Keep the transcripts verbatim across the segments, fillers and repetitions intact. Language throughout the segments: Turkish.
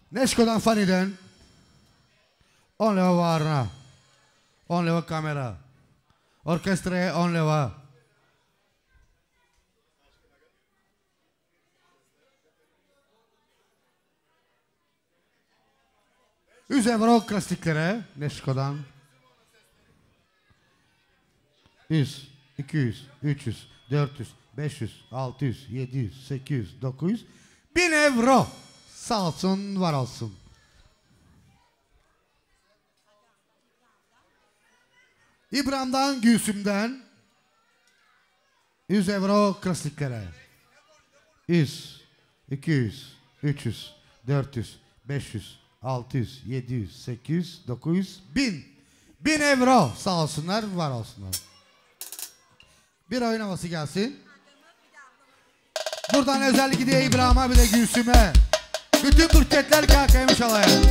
Neşko'dan Fani'den on leva varına, on leva kamera, orkestraya on leva. yüz euro klasiklere Neşko'dan. yüz, iki yüz, üç yüz, dört yüz, beş yüz, altı yüz, yedi yüz, sekiz yüz, dokuz yüz, bin euro. Sağ olsun, var olsun. İbrahim'den, Gülsüm'den yüz euro klasiklere. yüz, iki yüz, üç yüz, dört yüz, beş yüz, altı yüz, yedi yüz, sekiz yüz, dokuz yüz, bin. bin euro. Sağ olsunlar, var olsunlar. Bir oyun havası gelsin. Buradan özellikle diye İbrahim'e bir de Gülsüm'e. Bütün burketler kalkaymış alaya.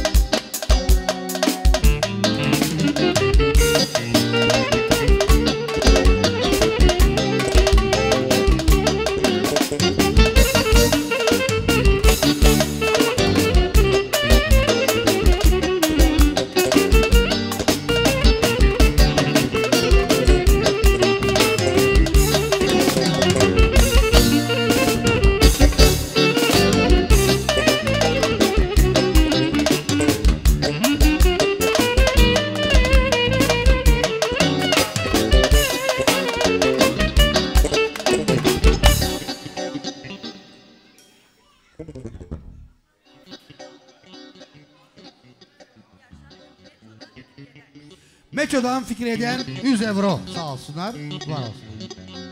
Meço'dan Fikriye'den yüz euro. Sağ olsunlar, var olsunlar.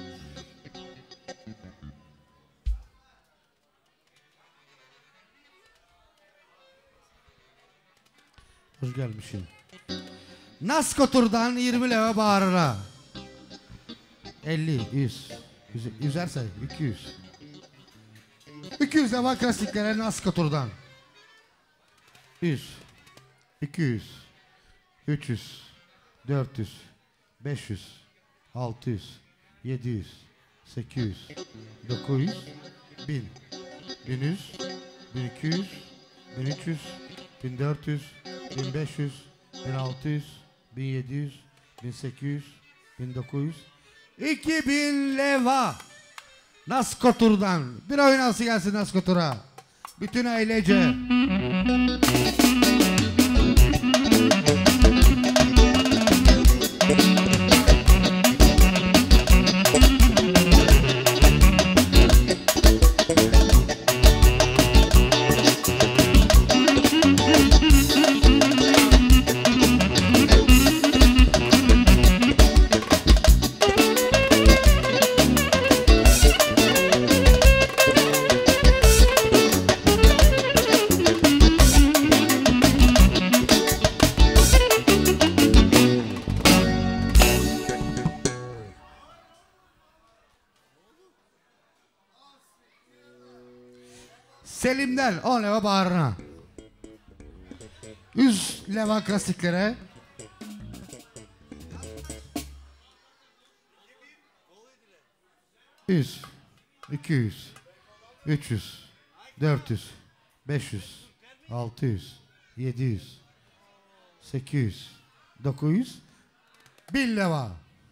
Hoş gelmişsin. Naskotur'dan yirmi leva bağırına. elli, yüz, yüzerse iki yüz. iki yüz leva klasiklere Naskotur'dan. yüz, iki yüz, üç yüz, dört yüz, beş yüz, altı yüz, yedi yüz, sekiz yüz, dokuz yüz, bin. bin yüz, bin iki yüz, bin üç yüz, bin dört yüz, bin beş yüz, bin altı yüz, bin yedi yüz, bin sekiz yüz, bin dokuz yüz, iki bin leva. Naskotur'dan. Bir oyun havası gelsin Naskotur'a. Bütün ailece. Selim'den on leva bağrına. yüz leva klasiklere. yüz, iki yüz, üç yüz, dört yüz, beş yüz, altı yüz, yedi yüz, sekiz yüz, dokuz yüz, bin leva.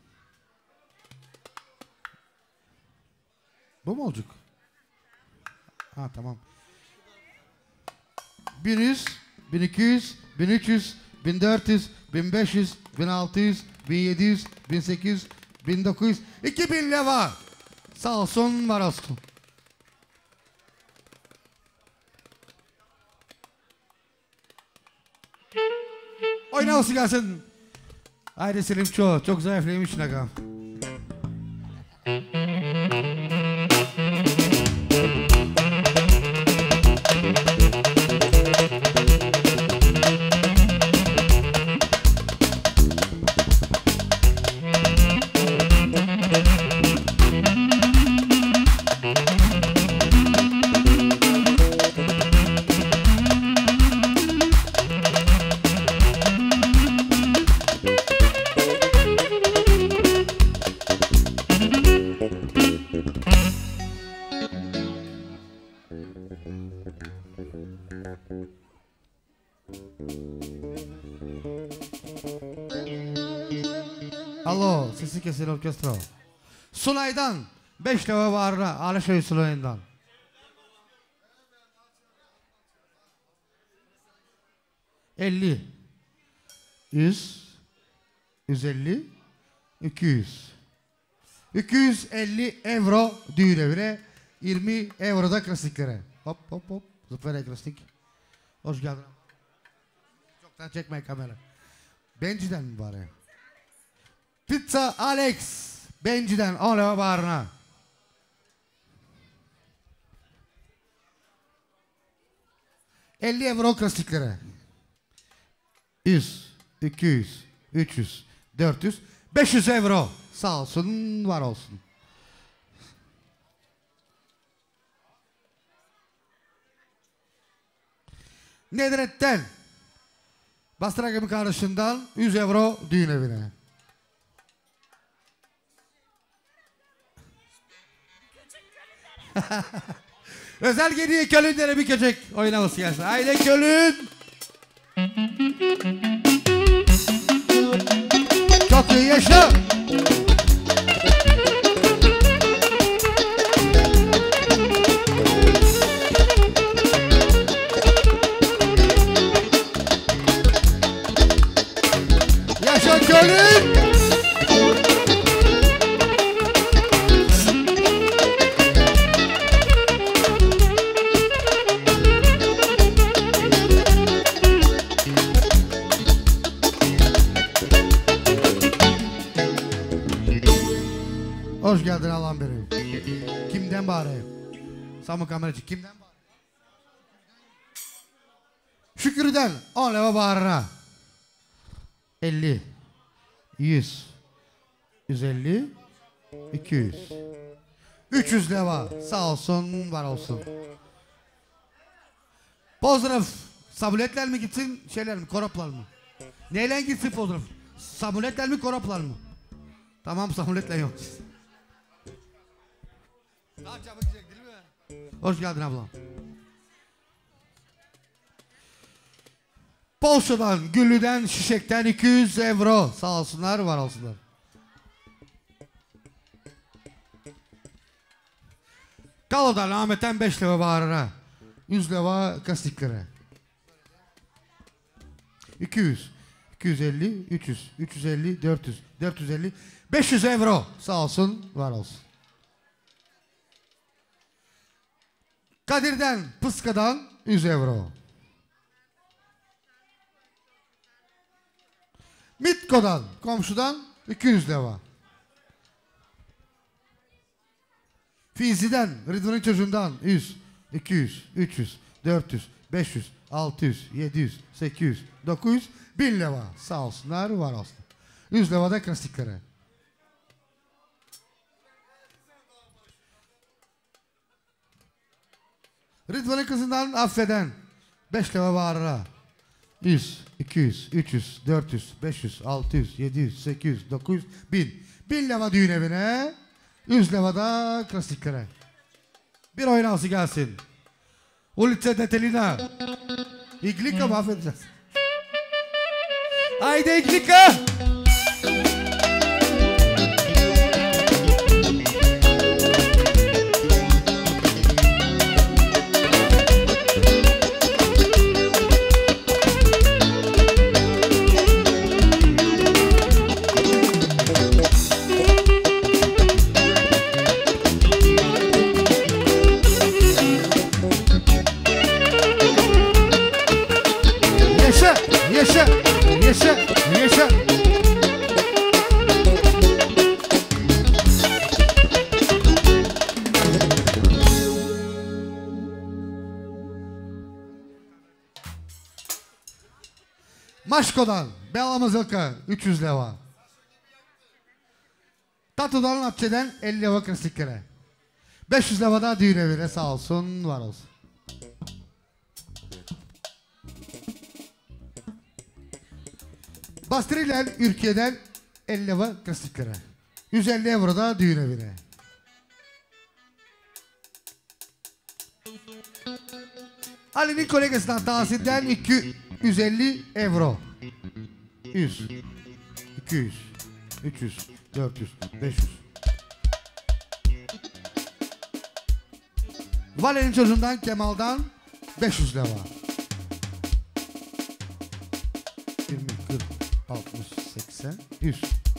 Bu mu olacak? Ha tamam. bin yüz, bin iki yüz, bin üç yüz, bin dört yüz, bin beş yüz, bin altı yüz, bin yedi yüz, bin sekiz yüz, bin dokuz yüz, iki bin leva. Sağ olsun, var olsun. Oynaması gelsin. Haydi Selim çok, çok zayıflamış nagam. Alo, sesi kesin orkestra. Sulay'dan beş leva varına, Alişoy Sulay'ından. elli, yüz, yüz elli, iki yüz. iki yüz elli euro düğün evine, yirmi euro da klasiklere. Hop hop hop, zıplara klasik. Hoş geldin. Çoktan çekmeyin kamera. Benci'den mi bari? Pizza Alex, Benci'den on leva barına. elli euro klasiklere. yüz, iki yüz, üç yüz, dört yüz, beş yüz euro. Sağ olsun, var olsun. Nedret'ten Bastıra gibi kardeşinden yüz euro düğün evine. Özel geriye Kölün'lere bir köçek oynaması gelsin. Haydi Kölün. Çok iyi yaşa. Yaşa Kölün. Hoş geldin Allah'ım benim. Kimden bari? Samı kameracı kimden bari? Şükrü'den on leva bağrına. elli, yüz, yüz elli, iki yüz. üç yüz leva. Sağ olsun, var olsun. Pozdrav. Sabuletler mi gitsin, şeyler mi, koraplar mı? Neyle gitsin pozdrav? Sabuletler mi, koraplar mı? Tamam, sabuletler yok. Daha çabuk gidecek değil mi? Hoş geldin ablam. Polşa'dan, Güllü'den, Şişek'ten iki yüz euro. Sağ olsunlar, var olsunlar. Kalo'dan, Ahmet'ten beş leva bağrına. yüz leva kastikleri. iki yüz, iki yüz elli, üç yüz, üç yüz elli, dört yüz, dört yüz elli, beş yüz euro. Sağ olsun, var olsun. Kadir'den, Pıska'dan yüz euro. Mitko'dan, komşudan iki yüz leva. Fizi'den, Rıdvan'ın çocuğundan yüz, iki yüz, üç yüz, dört yüz, beş yüz, altı yüz, yedi yüz, sekiz yüz, dokuz yüz, bin leva. Sağ olsunlar, var olsun. yüz leva da klasiklere. Rıdvan'ın kızından affeden beş leva bağrına. yüz, iki yüz, üç yüz, dört yüz, beş yüz, altı yüz, yedi yüz, sekiz yüz, dokuz yüz, bin. bin leva düğün evine, yüz leva da klasiklere. Bir oynası gelsin. Ulice Detelina. İglika mahvedeceğiz. Haydi İglika. Yaşa, yaşa, yaşa. Maşko'dan, Bela Mızılka üç yüz leva. Tatu'dan Apçe'den elli leva klasiklere. beş yüz leva da düğün evine, sağ olsun, var olsun. Bastırılan Ürkiye'den elli leva klasiklere. yüz elli euro da düğün evine. Ali'nin kolegasından Tahsin'den iki yüz elli euro. yüz, iki yüz, üç yüz, dört yüz, beş yüz. Vale'nin çocuğundan Kemal'dan beş yüz lira. yirmi, kırk, altmış, seksen, yüz.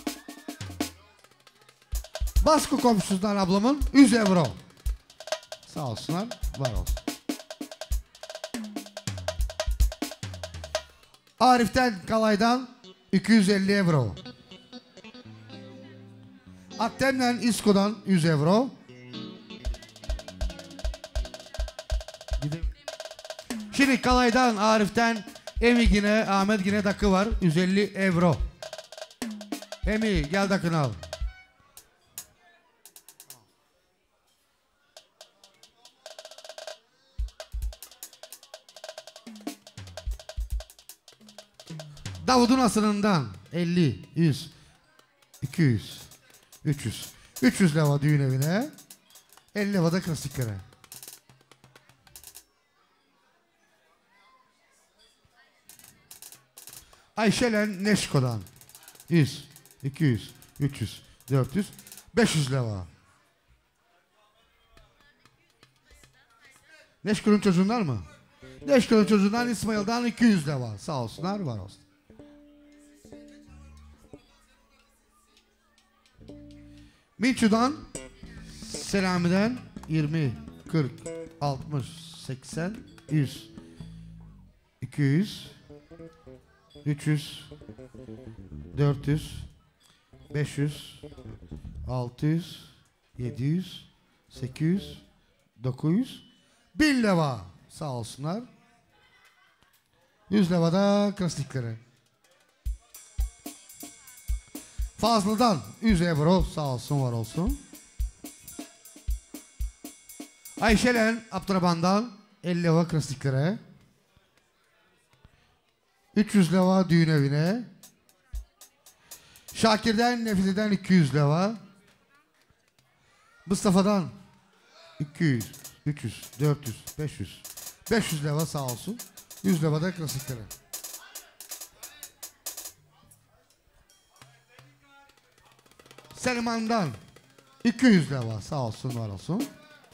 Baskı komşusundan ablamın yüz euro. Sağ olsunlar, var olsun. Arif'ten Kalay'dan iki yüz elli euro. Attem'den İsko'dan yüz euro. Şimdi Kalay'dan Arif'ten Emi yine Ahmet yine dakı var yüz elli euro. Emi gel dakını al. Davud'un asırından elli, yüz, iki yüz, üç yüz. üç yüz leva düğün evine. elli leva da klasiklere. Ayşelen Neşko'dan yüz, iki yüz, üç yüz, dört yüz, beş yüz leva. Neşko'nun çocuğundan mı? Neşko'nun çocuğundan İsmail'dan iki yüz leva. Sağ olsunlar, var olsun. Minçu'dan Selami'den yirmi, kırk, altmış, seksen, yüz, iki yüz, üç yüz, dört yüz, beş yüz, altı yüz, yedi yüz, sekiz yüz, dokuz yüz, bin leva. Sağ olsunlar. yüz leva da klasiklere. Fazlı'dan yüz euro. Sağ olsun, var olsun. Ayşelen Abdurrahman'dan elli leva klasiklere. üç yüz leva düğün evine. Şakir'den Nefize'den iki yüz leva. Mustafa'dan iki yüz, üç yüz, dört yüz, beş yüz. beş yüz leva sağ olsun. yüz leva da klasiklere. Selman'dan iki yüz leva sağ olsun, var olsun.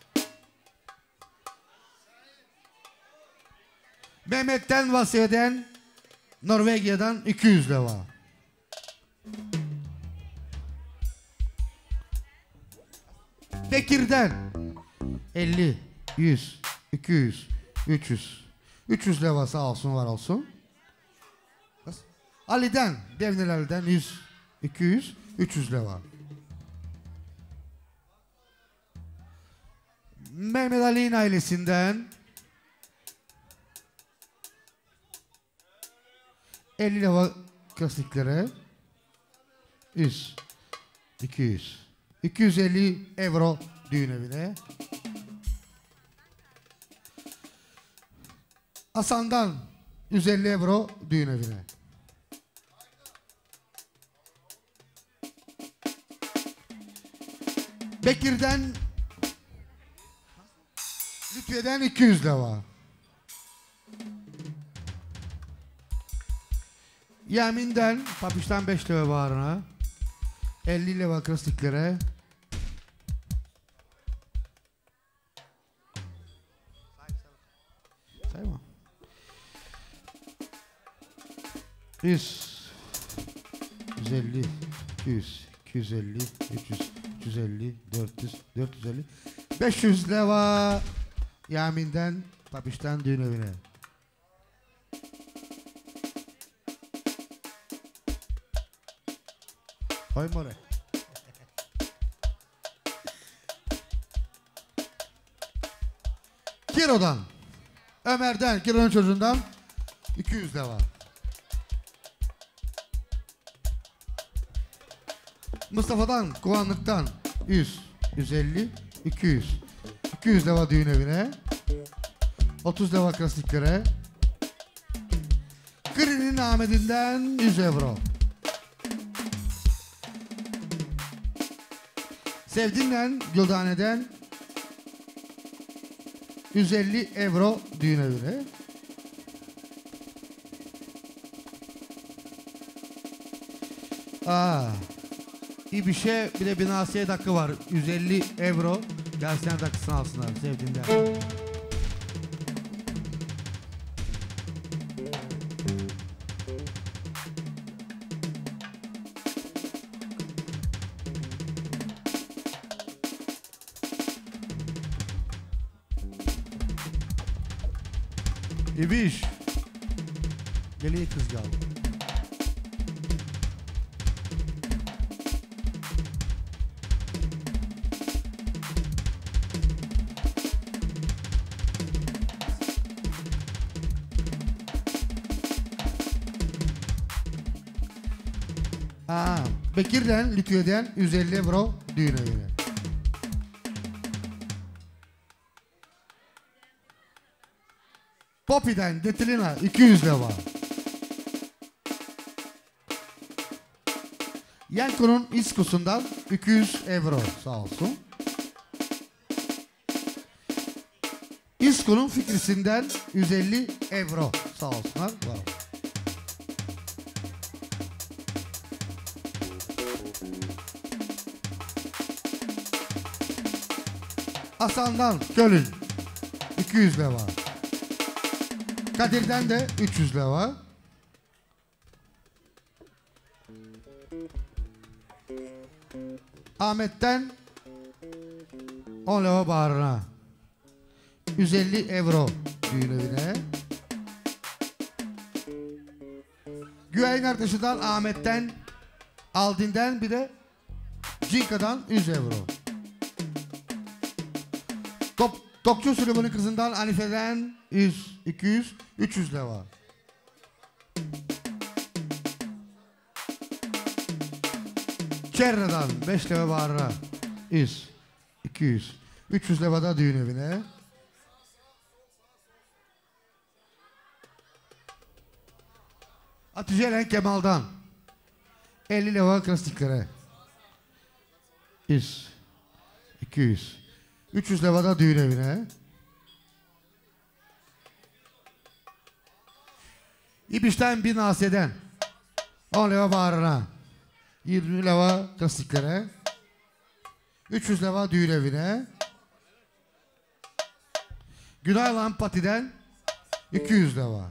Mehmet'ten Vasiye'den Norveç'den iki yüz leva. Bekir'den elli, yüz, iki yüz, üç yüz. üç yüz leva sağ olsun, var olsun. Ali'den, Devniler'den yüz, iki yüz, üç yüz leva. Mehmet Ali'nin ailesinden elli leva klasiklere. yüz, iki yüz, iki yüz elli euro düğün evine. Hasan'dan yüz elli euro düğün evine. Bekir'den Lütfiye'den iki yüz leva. Yamin'den Papiş'ten beş leva bağrına. elli leva klasiklere. Sayma. yüz, yüz elli, iki yüz, iki yüz elli, üç yüz, üç yüz elli, dört yüz, dört yüz elli, beş yüz leva Yamin'den Papiş'ten düğün evine. Koyma oraya. Kiro'dan Ömer'den, Kiro'nun çocuğundan iki yüz leva. Mustafa'dan, Kuvanlık'tan yüz, yüz elli, iki yüz. iki yüz leva düğün evine. otuz leva klasiklere. Kırı'nın Ahmet'inden yüz euro. Sevdin'den, Güldane'den yüz elli euro düğün evine. Aa, İbiş'e bir de Binasiye dakika var. yüz elli euro. Gelsinler dakikasını alsınlar sevdiğimden. İbiş. Geliyor kız geldi. Ha, Bekir'den, Litüye'den yüz elli euro düğün evine. Poppy'den Detilina iki yüz lira. Yanko'nun İskosu'ndan iki yüz euro sağ olsun. İsko'nun Fikrisi'nden yüz elli euro sağ olsunlar. Var. Hasan'dan Kölün iki yüz lira. Kadir'den de üç yüz lira var. Ahmet'ten on lira bağrına. yüz elli euro düğün evine. Güven kardeşinden Ahmet'ten, Aldin'den bir de Cinka'dan yüz euro. Top, Tokçu Süleyman'ın kızından Anife'den yüz, iki yüz, üç yüz lira var. Çerre'den beş lira bağrına. yüz, iki yüz, üç yüz lira da düğün evine. Hatice'yle Kemal'dan elli lira klastiklere. yüz, iki yüz, üç yüz lira da düğün evine. İbiş'ten bin Asiye'den on lira bağrına. yirmi lira klastiklere. üç yüz lira düğün evine. Günaylan Pati'den iki yüz lira.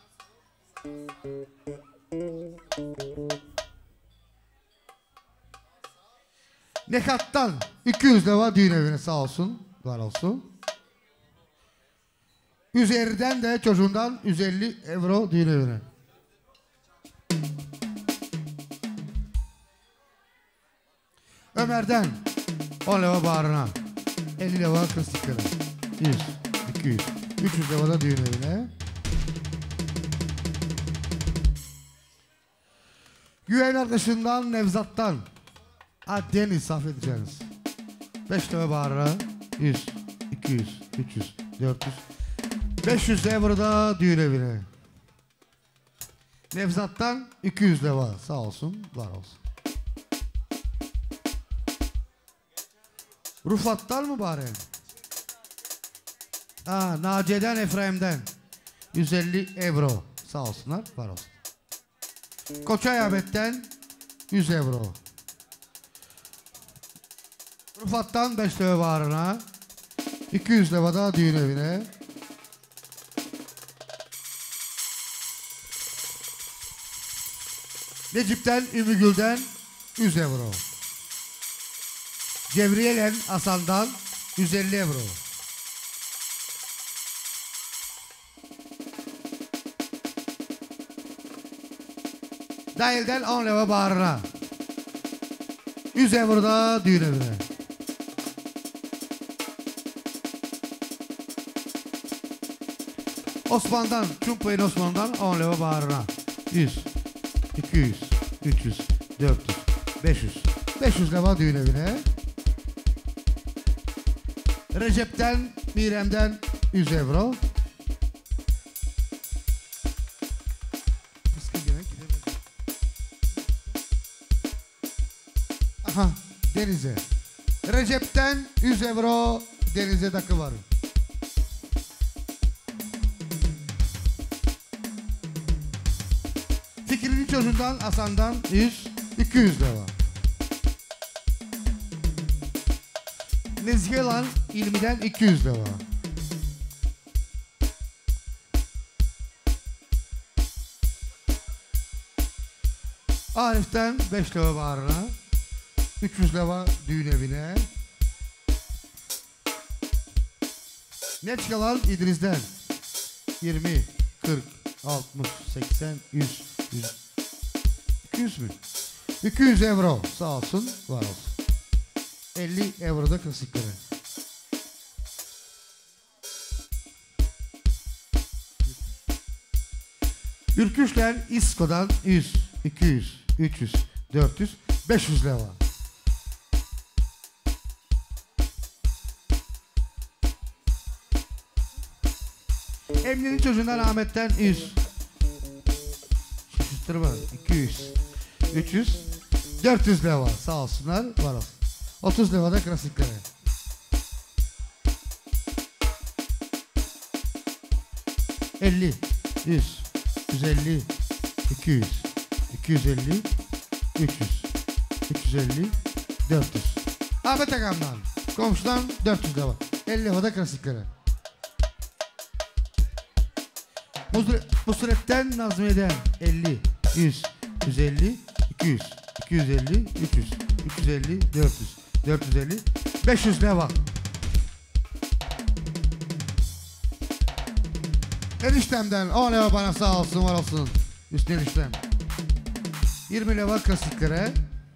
Nekat'tan iki yüz lira düğün evine sağ olsun. Var olsun. Üzerinden de çocuğundan yüz elli euro düğün evine. Ömer'den on lira bağrına. elli lira klastiklere. yüz, iki yüz, üç yüz lira da düğün evine. Güven arkadaşından Nevzat'tan ha, Deniz saf edeceğiniz. beş lira bağrına. yüz, iki yüz, üç yüz, dört yüz, beş yüz euro da düğün evine. Nevzat'tan iki yüz lira sağ olsun, var olsun. Rufat'tan mı bari? Ha, Naciye'den Efraim'den yüz elli euro sağ olsunlar, var olsun. Koçay Ahmet'ten yüz euro. Rufat'tan beş lira bağrına. iki yüz lira da düğün evine. Necip'ten Ümügül'den yüz euro. Cevriye'len Hasan'dan yüz elli euro. Dahil'den on lira bağrına. yüz euro da düğün evine. Osman'dan, Çumpay'ın Osman'dan on lira bağrına. yüz, iki yüz, üç yüz, dört yüz, beş yüz. beş yüz lira düğün evine. Recep'ten, Mirem'den yüz euro. Aha, Deniz'e. Recep'ten yüz euro Deniz'e takı var. Fikri'nin çocuğundan Hasan'dan yüz, iki yüz lira. Nezgelan İlmi'den iki yüz lira. Arif'ten beş lira bağrına. üç yüz lira düğün evine. Neçkalan İdriz'den yirmi, kırk, altmış, seksen, yüz, yüz, iki yüz mü? iki yüz euro sağ olsun, var olsun. elli euro da klasikleri. Ürküşler İsko'dan yüz, iki yüz, üç yüz, dört yüz, beş yüz lira. Emni'nin çocuğundan Ahmet'ten yüz. Şaşırtırma. iki yüz, üç yüz, dört yüz lira var. Sağ olsunlar, var olsun. otuz lira da klasikleri. elli, yüz, yüz elli, iki yüz, iki yüz elli, üç yüz, üç yüz elli, dört yüz. Ahmet Agam'dan, komşudan dört yüz lira var. elli lira da klasikleri. Musret'ten Nazmiye'den elli, yüz, yüz elli, iki yüz, iki yüz elli, üç yüz, üç yüz elli, dört yüz, dört yüz elli, beş yüz lira var. Eniştemden on lira bana sağ olsun, var olsun. Üstü eniştem. yirmi lira klasiklere.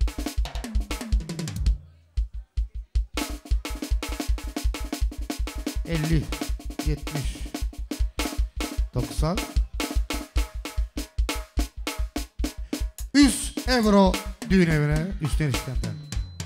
elli, yetmiş, doksan, yüz euro düğün evine üstten işlemden.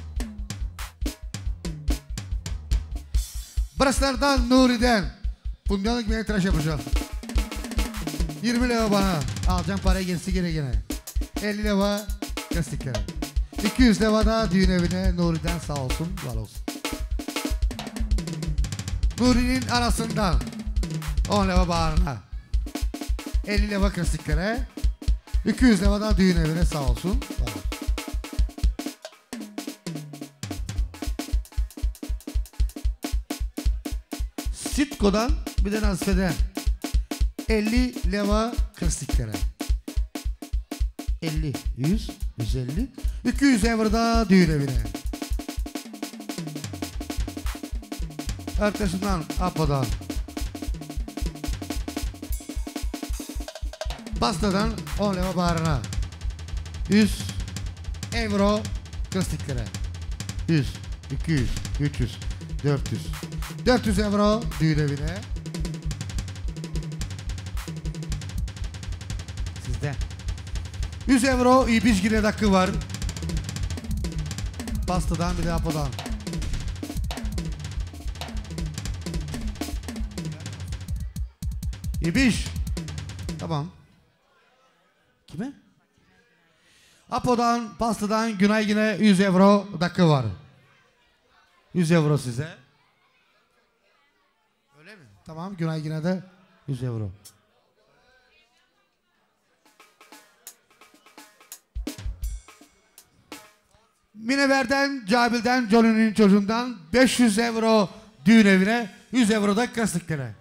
Braslardan Nuri'den bundalık bir tıraş yapacağım. yirmi lira bana alacağım, parayı gerisi gene gene. elli lira gazeteklere. iki yüz lira da düğün evine Nuri'den sağ olsun, var olsun. Nuri'nin arasından on lira bağrına. elli lira klasiklere. iki yüz lira da düğün evine sağ olsun. Sitko'dan bir de Nazife'den elli lira klasiklere. elli, yüz, yüz elli, iki yüz euro da düğün evine. Arkasından Apo'dan, Pastadan on lira bağrına. yüz euro klastiklere. yüz, iki yüz, üç yüz, dört yüz, dört yüz euro düğün evine. Sizde. yüz euro İbişgir'e dakika var. Pastadan bir de Apo'dan. İbiş. Tamam. Kime? Apo'dan, Pastadan, Günay yine yüz euro dakika var. yüz euro size. Öyle mi? Tamam, Günay yine de yüz euro. Minever'den, Cabil'den, Johnny'nin çocuğundan beş yüz euro düğün evine, yüz euro da klastiklere.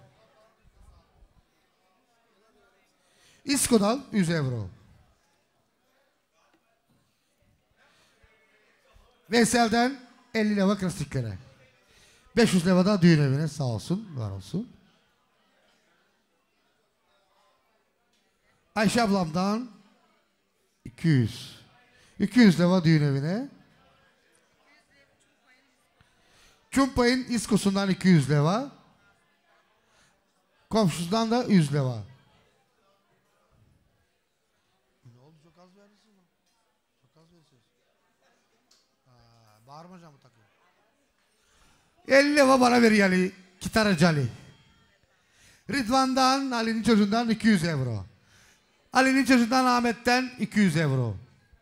İsko'dan yüz euro. Veysel'den elli lira klasiklere. beş yüz lira da düğün evine sağ olsun, var olsun. Ayşe ablamdan iki yüz. iki yüz lira düğün evine. Çumpay'ın İsko'sundan iki yüz lira. Komşusundan da yüz lira. Bağırmayacağım bu takım. elli lira bana ver yani. Gitaracı Ali. Rıdvan'dan, Ali'nin çocuğundan iki yüz euro. Ali'nin çocuğundan Ahmet'ten iki yüz euro.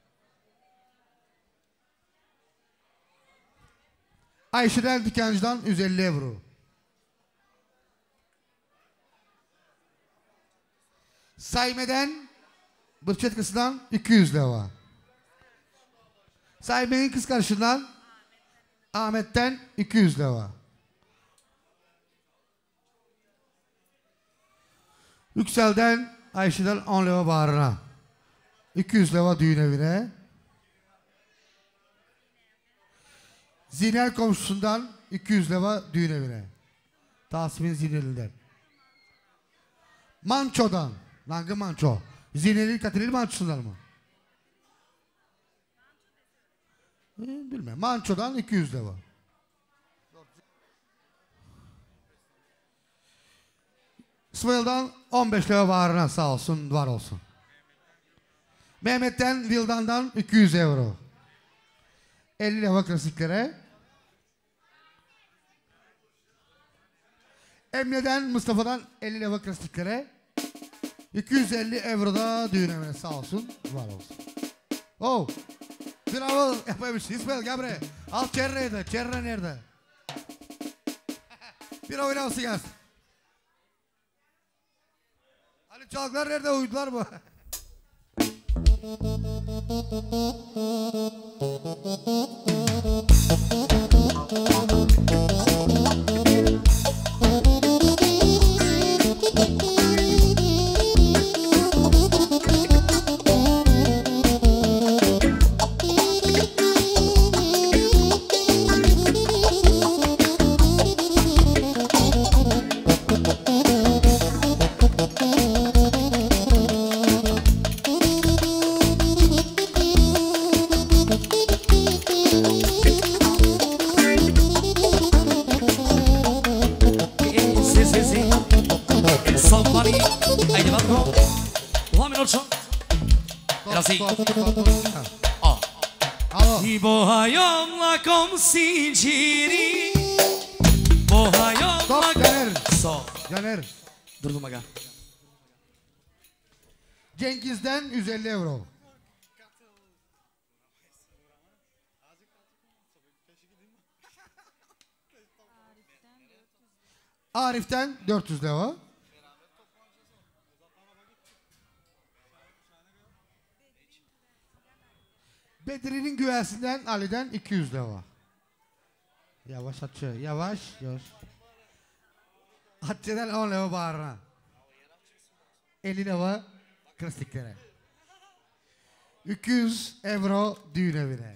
Ayşe'den Dükkancı'dan yüz elli euro. Sayme'den Bırçetkası'dan iki yüz lira. Sayme'nin kız kardeşinden Ahmet'ten iki yüz lira. Yüksel'den Ayşe'den on lira bağrına. iki yüz lira düğün evine. Zinel komşusundan iki yüz lira düğün evine. Tasmin Zinel'inden. Manço'dan. Hangi Manço? Zinel'in Katilil Manço'sundan mı? Ee, bilmem. Manço'dan iki yüz lira. İsmail'dan on beş lira bağrına sağ olsun, var olsun. Mehmet'ten Vildan'dan iki yüz euro. elli lira klasiklere. Emre'den Mustafa'dan elli lira klasiklere. iki yüz elli euro da düğün evine sağ olsun, var olsun. Oh! Bravo yapıyormuş. İsmail gel buraya. Al Çerre'yi de. Çerre nerede? Bir oynaması gelsin. Hani çalgılar nerede, uydular mı? Bohayomla komsiciri Bohayomla Stop Caner. Stop Caner. Durdum aga. Cengiz'den yüz elli euro. Arif'ten dört yüz lira. Bedri'nin güvesinden Ali'den iki yüz lira. Yavaş Hatice, yavaş yavaş. Hatice'den on lira bağrına. elli lira klastiklere. iki yüz euro düğün evine.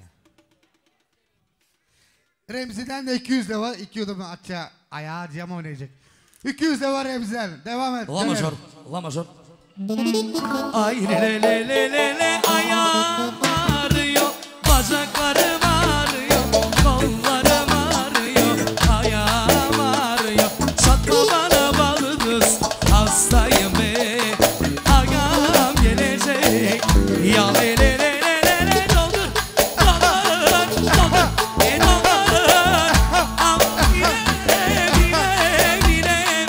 Remzi'den de iki yüz lira. iki yudum Hatice ayağı cam oynayacak. iki yüz lira Remzi'den. Devam et. La majör, la majör. Ay le le le le le ayağım ağrıyor, bacaklarım ağrıyor, kollarım ağrıyor, ayağım ağrıyor. Çatma bana balı kız, hastayım be, ağam gelecek. Ya le le le le le le doldur, doldur, doldur, e doldur. Am bile bile bile,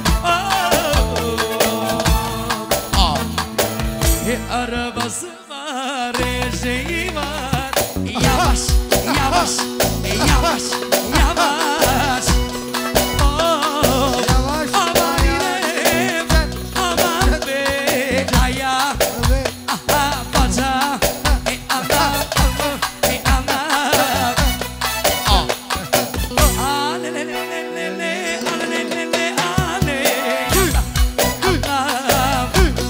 oh. E arabası var, eşeği var. Yavaş, yavaş, yavaş, yavaş. Oh, Yavaş, aman ayağı. be, aman be. Ayağı, aha, bacağı. E ana, e ana. Oh. Ah, le le le le le le, ah, le le le le, ah, le. Ah,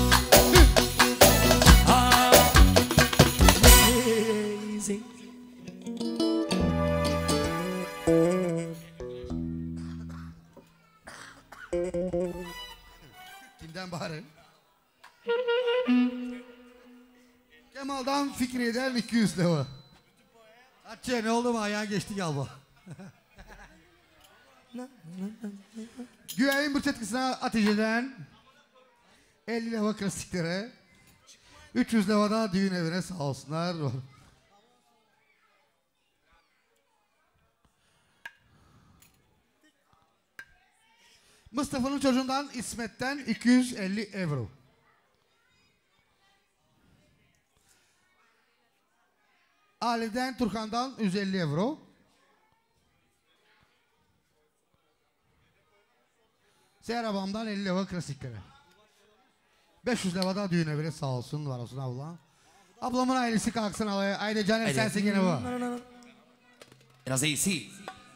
amazing. Kimden bari? Kemal'dan Fikriye'den iki yüz lira. Hatice ne oldu mu? Ayağın geçti galiba. Güven'in bu çetkisine Hatice'den elli lira klasiklere. üç yüz lira da düğün evine sağ olsunlar. Mustafa'nın çocuğundan İsmet'ten iki yüz elli euro. Ali'den Turkan'dan yüz elli euro. Seher abamdan elli lira klasiklere. beş yüz lira da düğün evine sağ olsun, var olsun abla. Ablamın ailesi kalksın alaya. Haydi Caner sensin gene bu. Biraz iyisi.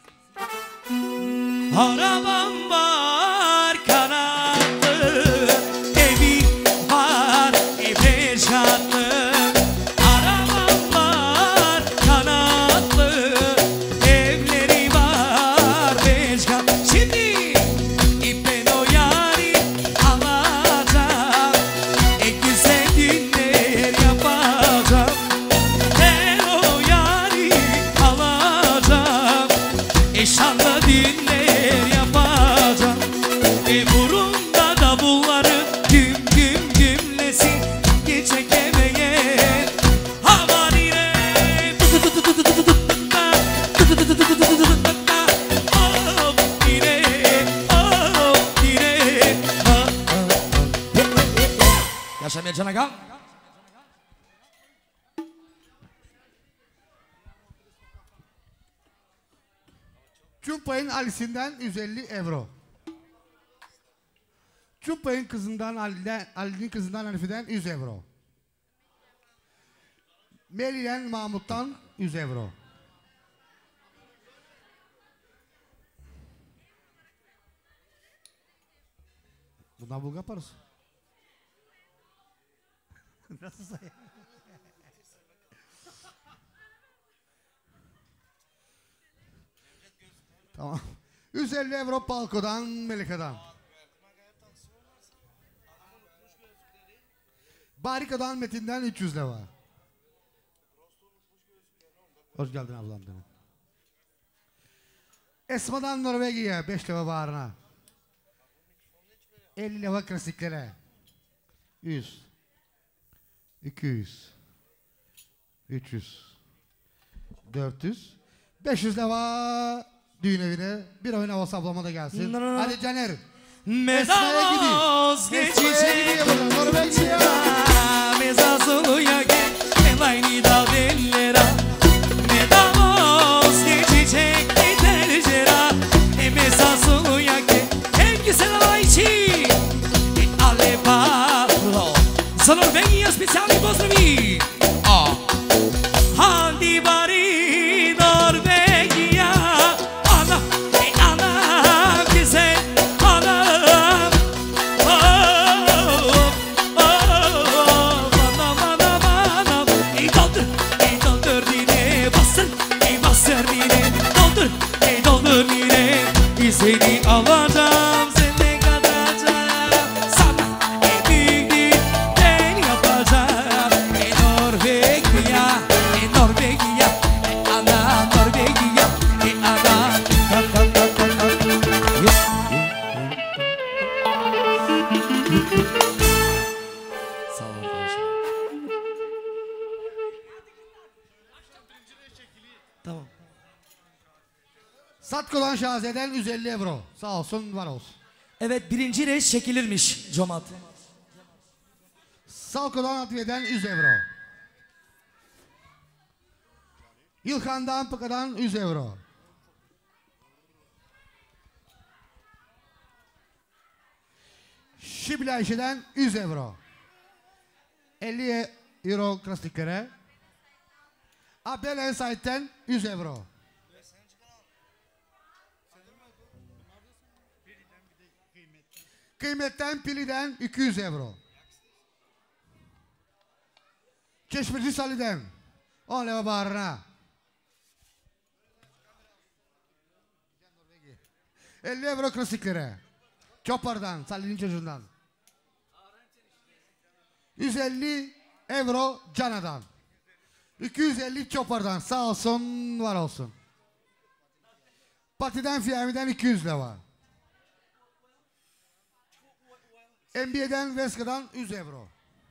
Arabam var kanatlı, evi var epey şatlı. Arabam var kanatlı, evleri var beş kat. Şimdi ben o yari alacağım, e güzel günler yapacağım. Ben o yari alacağım, e şanlı dinler yapacağım. E burunda davulları güm güm gümlesin, geçekemeyen havanire. Of yine, of yine. Yaşamaya cana kal. Çumpay'ın Ali'sinden yüz elli euro. Çumpay'ın kızından Ali'den, Ali'nin kızından Arif'den yüz euro. Melih'den Mahmut'tan yüz euro. Bundan bulga parası. Nasıl sayı? Tamam. yüz elli euro Palko'dan, Melika'dan. Barika'dan, Metin'den üç yüz lira. Hoş geldin ablam benim. Esma'dan Norvegiya beş lira bağrına. elli lira klasiklere. yüz. iki yüz. üç yüz. dört yüz. beş yüz lira düğün evine. Bir oyun havası ablama da gelsin. No, no, no. Hadi Caner. Medaloz geçecek Norvegiya. Meza soluya gel Elayni dal dellera. Medaloz geçecek Gider cera Meza soluya gel En güzel alayçi Ale parlo Za Norvegia specijalni pozdravi. Hadi bari Norvegia. Ana, ey ana güzel anam. Oh, oh, anam anam anam. Ey doldur, ey doldur yine bastır, ey bastır yine doldur, ey doldur yine. Seni alacağım, seni katacağım sana. Ey büyük ben yapacağım. Ey Norvegia, ey Norvegia, ey ana Norvegia, ey ana. Kalk kalk kalk kalk kalk. Yes. Sağ ol arkadaşlar. Tamam. Satko'dan Şaziye'den yüz elli euro. Sağ olsun, var olsun. Evet, birinci reis çekilirmiş Comat. Salko'dan Atviye'den yüz euro. Yılhan'dan Pıka'dan yüz euro. Şibli Ayşe'den yüz euro. elli euro klasiklere. Abdel Ensait'ten yüz euro. Kıymetten Pili'den iki yüz euro. Çeşmeci Salih'den on lira bağrına. elli euro klasiklere. Chopper'dan, Salih'in çocuğundan. yüz elli euro Cana'dan. iki yüz elli Chopper'dan. Sağ olsun, var olsun. Pati'den Fiyami'den iki yüz lira var. N B A'den Veska'dan yüz euro.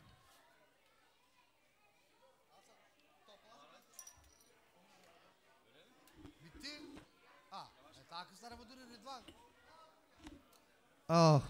Bitti. Ha, takız tarafı duruyor Rıdvan. Oh.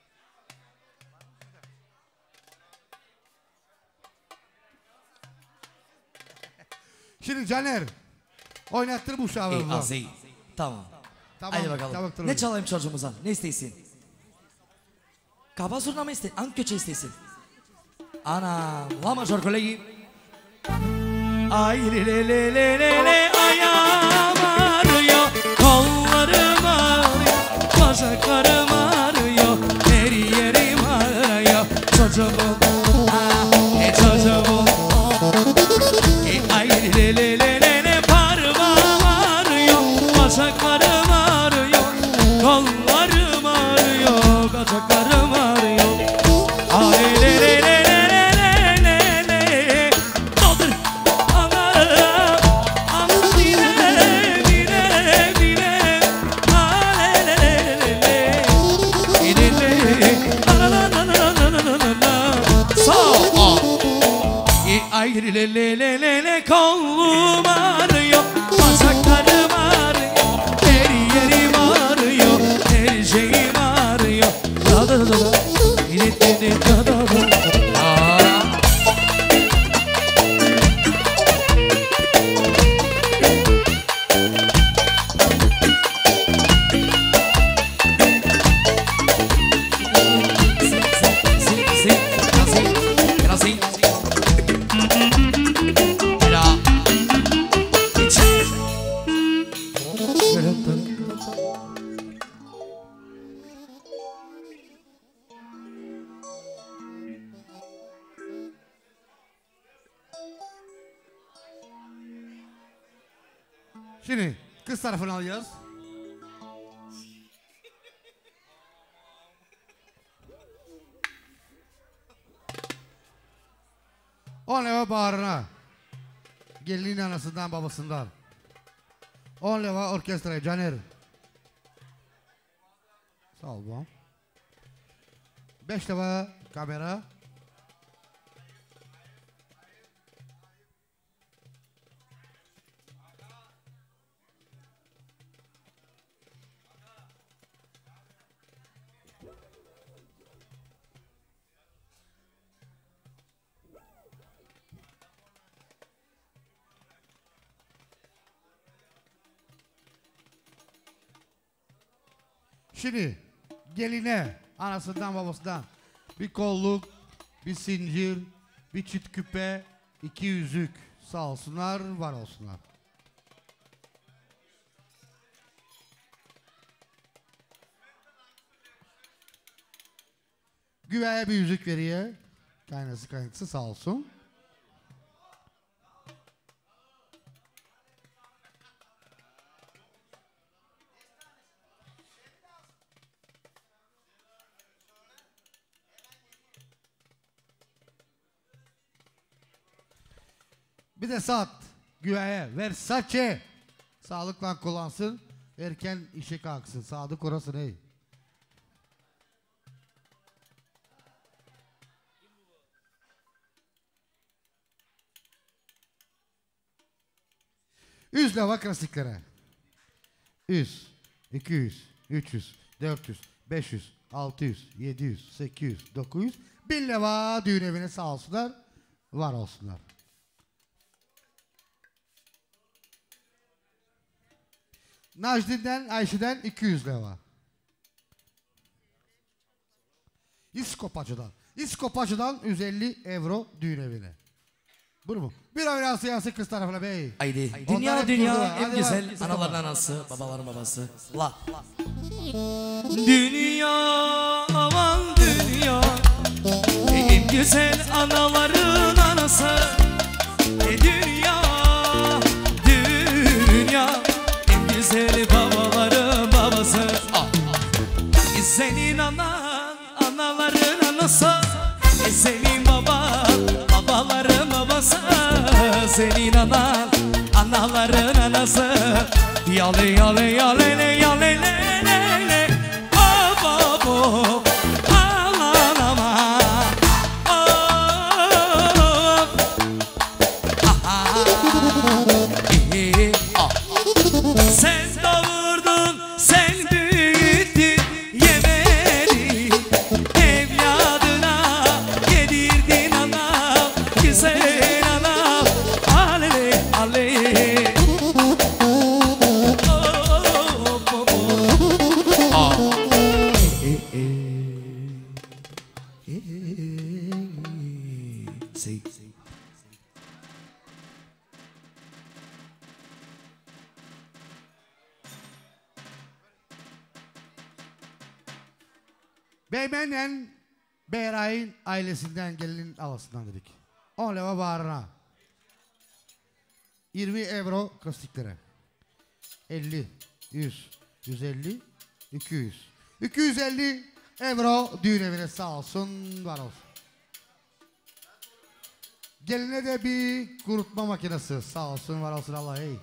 Şimdi Caner, oynattır bu uşağı. İyi, az iyi. Tamam. Tamam, Haydi bakalım. tamam, tamam. Ne çalayım çocuğumuza? Ne istesin? Kaba zurna mı istesin? Hangi köçe istesin? Ana, la major kolegi. Ay le le le le le le ayama. bacaklarım ağrıyor, her yerim ağrıyor. Çocuğum, ah, e çocuğum. E ay le le le le le parmağım ağrıyor, bacaklarım ağrıyor, kollarım ağrıyor, bacaklarım ağrıyor. Ay le le le le le le le. Doldur anam, anam dile dile dile. Ay le le le le le le. La la la la la la la la. Sağ. Ay le le le le le kolum ağrıyor, bacaklarım ağrıyor, her yerim ağrıyor, her şeyim ağrıyor. Da da da da, ile de de da da da. Şimdi kız tarafını alacağız. On leva bağrına. Gelinin anasından babasından. On leva orkestraya Caner. Sağ ol babam. Beş leva kamera. Şimdi geline anasından babasından bir kolluk, bir zincir, bir çift küpe, iki yüzük sağ olsunlar, var olsunlar. Güveye bir yüzük veriyor. Kaynası kaynısı sağ olsun. Bir de saat güveye Versace sağlıkla kullansın, erken işe kalksın, sadık orası ne? Yüz leva klasiklere. Yüz, iki yüz, üç yüz, dört yüz, beş yüz, altı yüz, yedi yüz, sekiz yüz, dokuz yüz, bin leva düğün evine sağ olsunlar, var olsunlar. Najdi'den, Ayşe'den iki yüz leva. İskopacı'dan. İskopacı'dan yüz elli euro düğün evine. Bunu mu? Bir oynası yansın kız tarafına bey. Haydi. Onlar Dünya hep dünya durdular. en Hadi güzel bak, anaların Mustafa. anası, babaların babası. La. Dünya aman dünya, en güzel anaların anası. E dünya, dünya, en güzel babaların babası. Ah. E senin anan, anaların anası. E senin baban, babaların babası. Senin anan, anaların anası. Yale yale yale le yale le le le. Baba bu, aman aman. Oh. Aha. Ee, ah. Sen doğurdun, sen büyüttün, yemedi evladına, yedirdin ana, güzel ana. Ale ale. Oh, oh, oh. Ah. Eh, eh. Eh, eh. Say, say. Beymen'le Beyray'ın ailesinden gelinin alasından dedik. on leva bağrına. yirmi euro kastiklere. elli, yüz, yüz elli, iki yüz. iki yüz elli euro düğün evine sağ olsun, var olsun. Geline de bir kurutma makinesi sağ olsun, var olsun, Allah hey.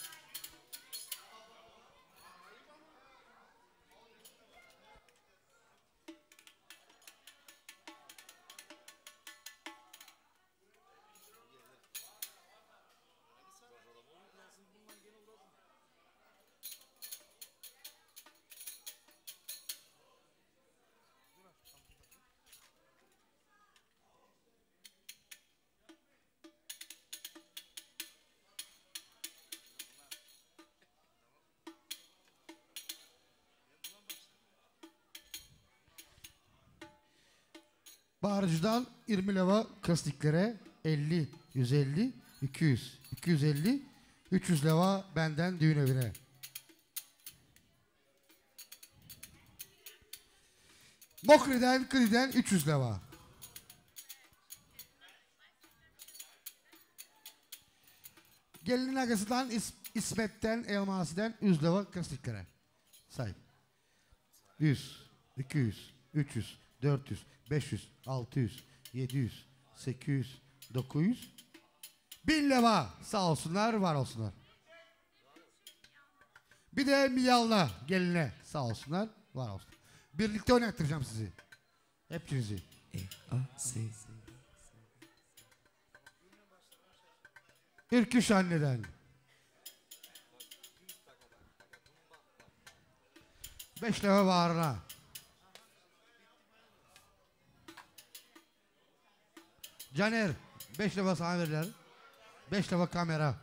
Bağırıcıdan yirmi leva kastiklere, elli, yüz elli, iki yüz, iki yüz elli, üç yüz leva benden düğün evine. Mokri'den, Kri'den üç yüz leva. Gelinin arkasından İs İsmet'ten, Elmasi'den yüz leva kastiklere. Say. yüz, iki yüz, üç yüz, dört yüz, beş yüz, altı yüz, yedi yüz, sekiz yüz, dokuz yüz, bin leva sağ olsunlar, var olsunlar. Bir de Miyalna geline sağ olsunlar, var olsunlar. Birlikte oynattıracağım sizi. Hepinizi. Ürküş anneden. Beş leva bağrına. Caner, beş leva sana verirler. Beş leva kamera.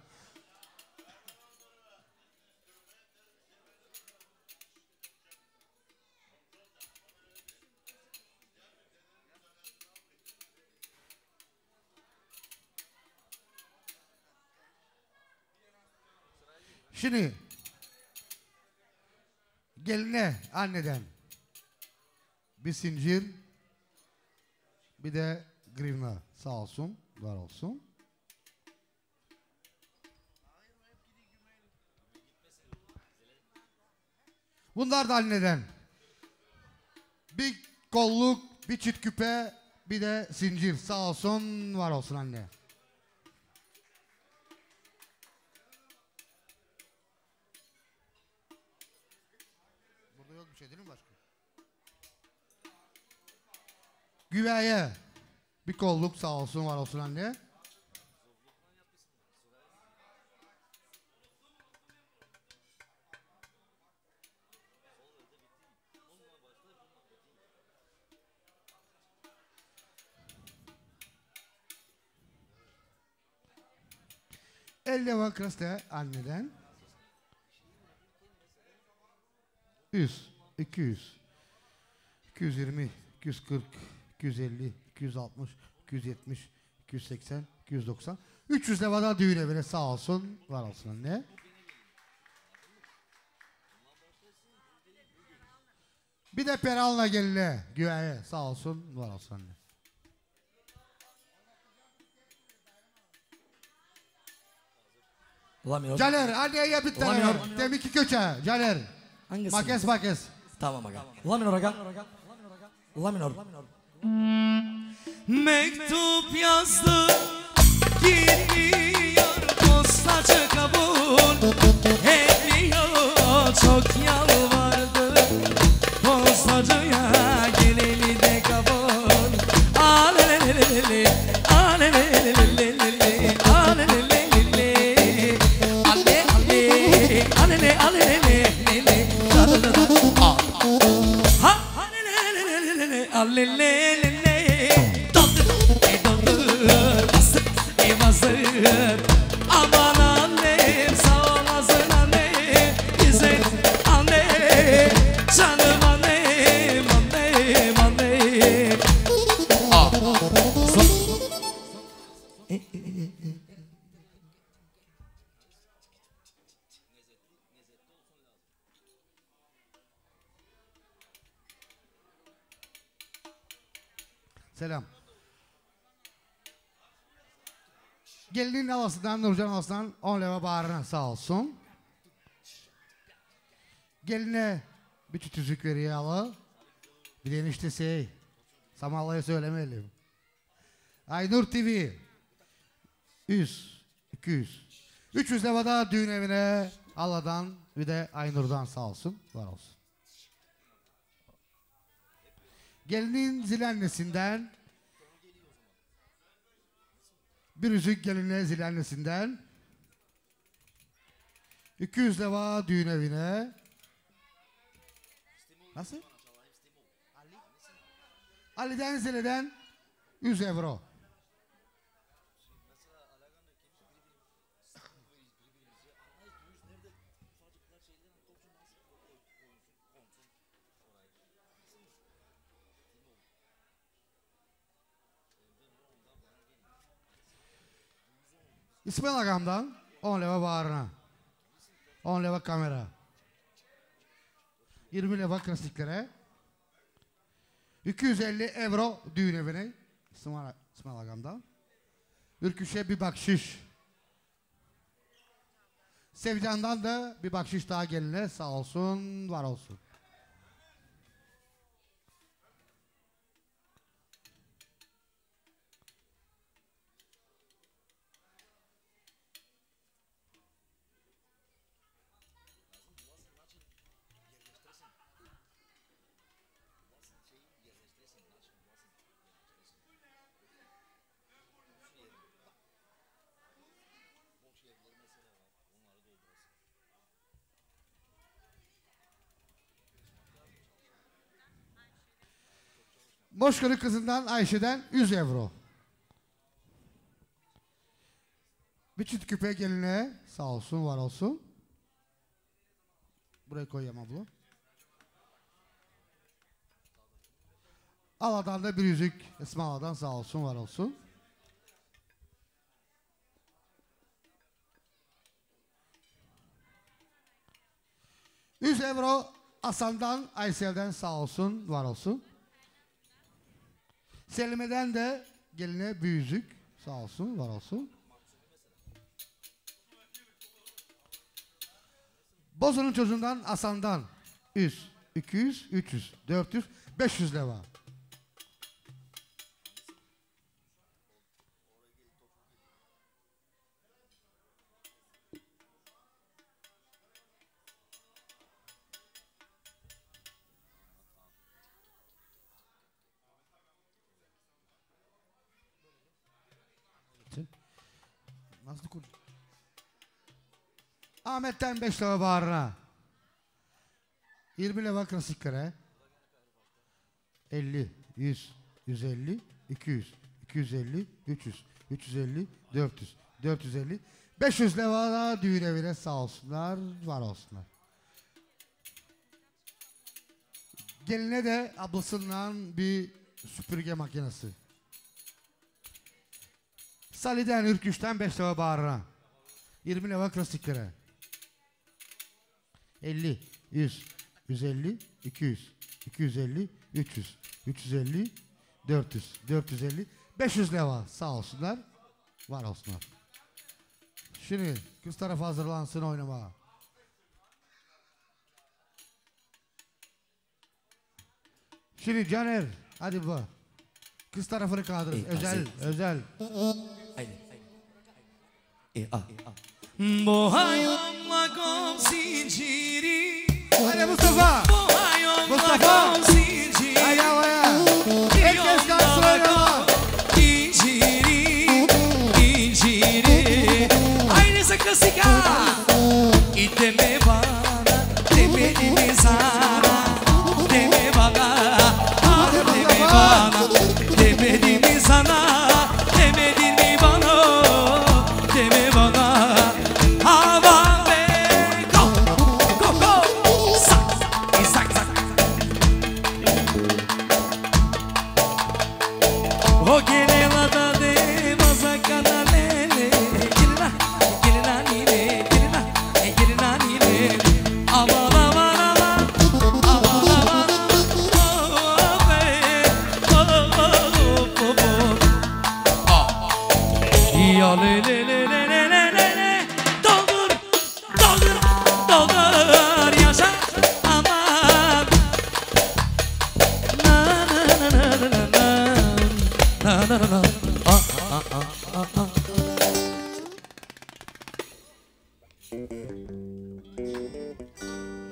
Şimdi geline anneden bir zincir, bir de grivna sağ olsun, var olsun. Bunlar da anneden bir kolluk, bir çift küpe, bir de zincir sağ olsun, var olsun anne. Burada yok bir şey değil mi başka? Güveye bir kolluk sağ olsun, var olsun anne. elli leva kriste anneden. yüz, iki yüz, iki yüz yirmi, iki yüz kırk, iki yüz elli, iki yüz altmış, iki yüz yetmiş, iki yüz seksen, iki yüz doksan, üç yüz levada düğün evine sağ olsun, var olsun anne. Bir de Peral'la geline güveye sağ olsun, var olsun anne. Bulamıyor. Caner anneye bir tane Bulamıyor. ver. Deminki köçe Caner. Hangisi? Makes makes. Tamam aga. La minor aga. La minor. Mektup yazdı, gidiyor postacı kabul ediyor, çok yalvardı postacıya, geleli de kabul. Alelelelele, alelelelele, alelelelele, ale ale, alele alelelele, da da da da, ha alelelelele, alelelele. Aman annem sağ olasın anne, güzel anne, canım annem, annem, annem. Ah. E, e, e, e. Selam. Gelinin havasından Nurcan havasından on leva bağrına sağ olsun. Geline bir tütüzük veriyor alı. Bir de eniştesi. Samalla'ya söylemeyelim. Aynur T V. yüz, iki yüz. üç yüz leva da düğün evine Allah'dan bir de Aynur'dan sağ olsun. Var olsun. Gelinin zil annesinden bir yüzük geline zil annesinden iki yüz leva düğün evine. Nasıl? Ali? Ali'den zileden yüz euro. İsmail Agam'dan on leva bağrına, on leva kamera, yirmi leva klasiklere, iki yüz elli euro düğün evine İsmail, İsmail Agam'dan, Ürküş'e bir bakşiş, Sevcan'dan da bir bakşiş daha geline sağ olsun, var olsun. Boşkarı kızından Ayşe'den yüz euro. Bir çift küpe geline sağ olsun, var olsun. Buraya koyayım abla. Ala'dan da bir yüzük Esma Ala'dan sağ olsun, var olsun. yüz euro Hasan'dan Aysel'den sağ olsun, var olsun. Selime'den de geline bir yüzük sağ olsun, var olsun. Bozo'nun çocuğundan Hasan'dan yüz, iki yüz, üç yüz, dört yüz, beş yüz leva. Nasıl kur? Ahmet'ten beş leva bağrına. yirmi leva klasiklere. elli, yüz, yüz elli, iki yüz, iki yüz elli, üç yüz, üç yüz elli, dört yüz, dört yüz elli, beş yüz leva da düğün evine sağ olsunlar, var olsunlar. Geline de ablasından bir süpürge makinesi. Salih'den Ürküş'ten beş leva bağrına. yirmi leva klasiklere. elli, yüz, yüz elli, iki yüz, iki yüz elli, üç yüz, üç yüz elli, dört yüz, dört yüz elli, beş yüz leva sağ olsunlar, var olsunlar. Şimdi kız tarafı hazırlansın oynamaya. Şimdi Caner, hadi bu. Kız tarafını kaldırın. Özel, özel. E a. Bohayomla komsinciri. Hadi Mustafa. Mustafa. Hadi havaya. Herkes kalsın oynama. İnciri, inciri. Aynısı klasika. İdeme bana, demedi mi sana? Deme bana, ah deme bana. Demedi mi sana? Demedin mi bana? Deme bana. Hava ve go, go go. Sak, sak, sak. O gelelada de mazakana lele. Gelina, gelina nile, gelina, gelina nile.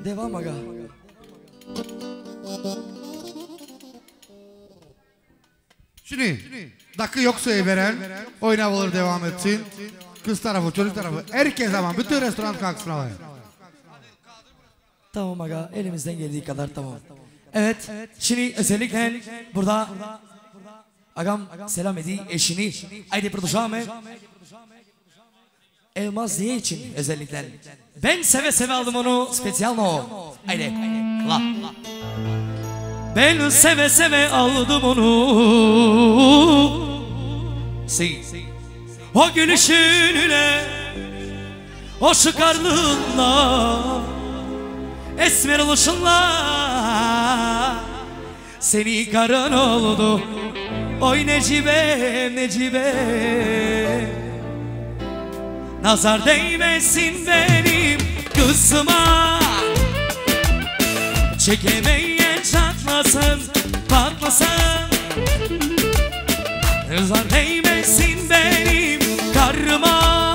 Devam aga. Şimdi dakika yoksa veren oynamaları devam etsin. Kız tarafı, çocuk tarafı, herkes ama bütün restoran kalksın havaya. Tamam aga, elimizden geldiği kadar tamam. Evet, şimdi özellikle burada agam selam edeyim eşini. Haydi produşame. Elmas diye için özellikle. Ben seve seve aldım onu, spesyalno. Haydi, la. Ben seve seve aldım onu. Si. O gülüşünle, o şıkarlığınla, esmer oluşunla seni karın oldu. Oy Necibe, Necibe, nazar değmesin benim kızıma. Çekemeyen çatlasın, patlasın. Nazar değmesin benim karıma.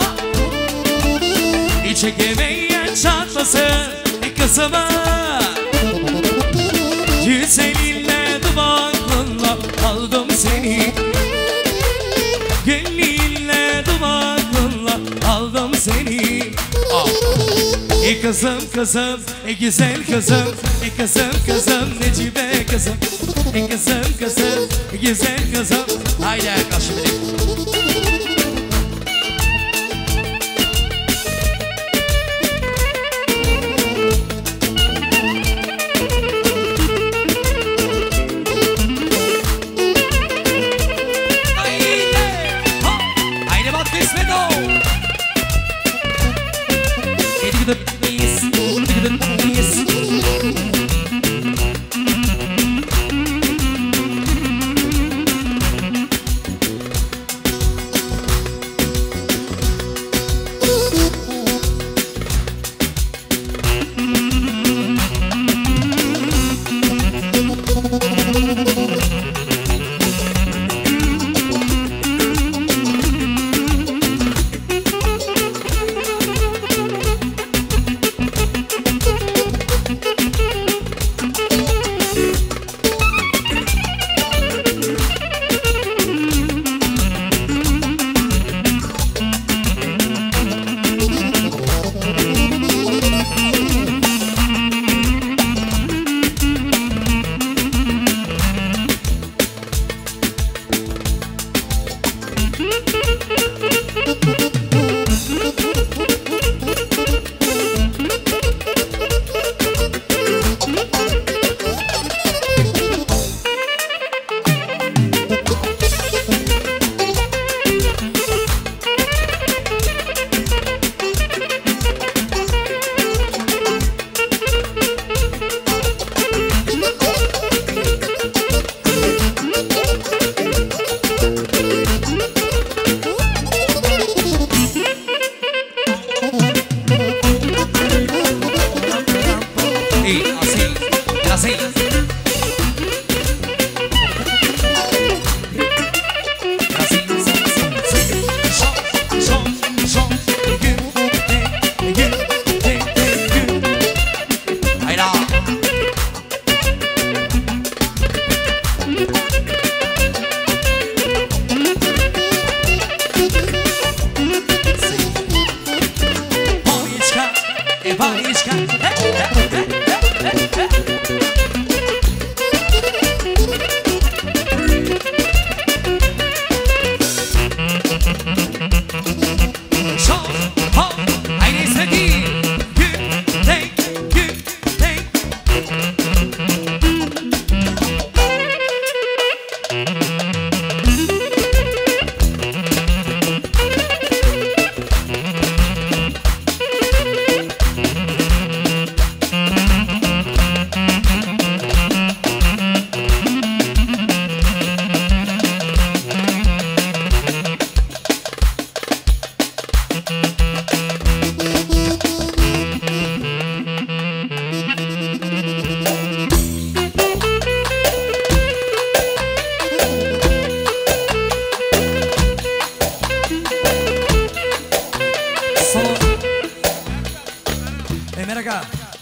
Çekemeyen çatlasın kızıma. Güzelinle dudaklarla aldım seni. Güllinle dudaklarla aldım seni. Oh. E kızım kızım, e güzel kızım, e kızım kızım, Necibe kızım, e kızım kızım, e güzel kızım. Haydi karşı benim.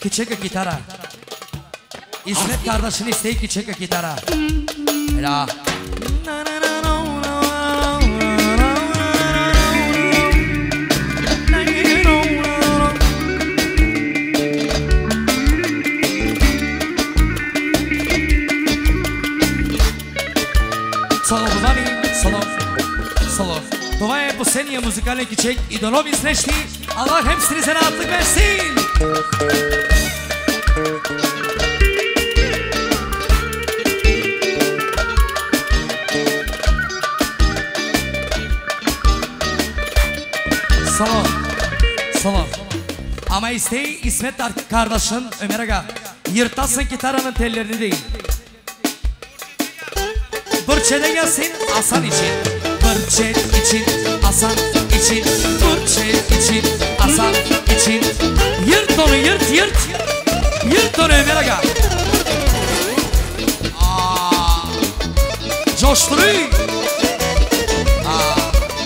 küçük gitara. İsmet kardeşin isteği küçük gitara. Ela. Това е последния музикален кичек и до нови срещи. Аллах хемстри за ратлък версин! Salam, salam. Ama isteği İsmet kardeşin Ömer Aga. Yırtasın gitaranın tellerini değil. Burçede gelsin Hasan için. Burçet için, Hasan için. Burçet için, Hasan için. Yırt onu yırt yırt. Yırt onu Ömer Aga. Aa, coşturuyor. Aa.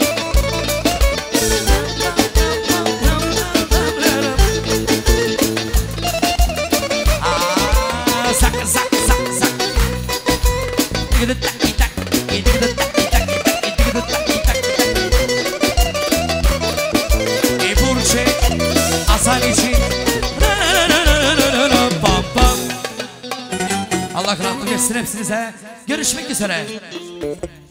Aa, zak zak zak zak. Gidip tak tak. Gidip tak. Hasan için. Pam pam. Allah rahmet eylesin hepsinize. Görüşmek üzere.